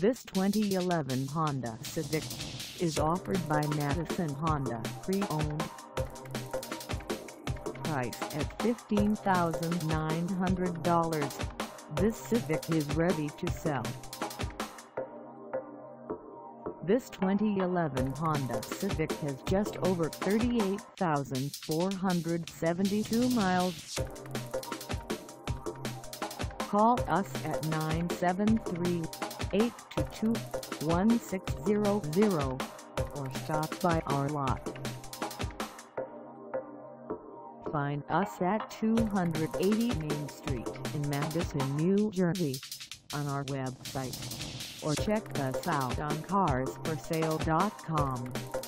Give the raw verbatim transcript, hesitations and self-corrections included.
This twenty eleven Honda Civic is offered by Madison Honda Pre-Owned. Price at fifteen thousand nine hundred dollars, this Civic is ready to sell. This twenty eleven Honda Civic has just over thirty-eight thousand four hundred seventy-two miles. Call us at nine seven three, eight two two, one six zero zero or stop by our lot. Find us at two eighty Main Street in Madison, New Jersey, on our website, or check us out on cars for sale dot com.